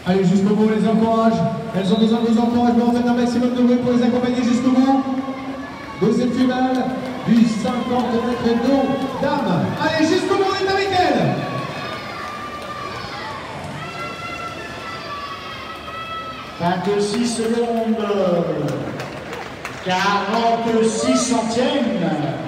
Allez, jusqu'au bout, on les encourage. Elles ont besoin de vos encouragements. Faites un maximum de bruit pour les accompagner jusqu'au bout. Deuxième finale du 50 mètres d'eau. Dames, allez, jusqu'au bout, on est avec elles. « 26 secondes, 46 centièmes.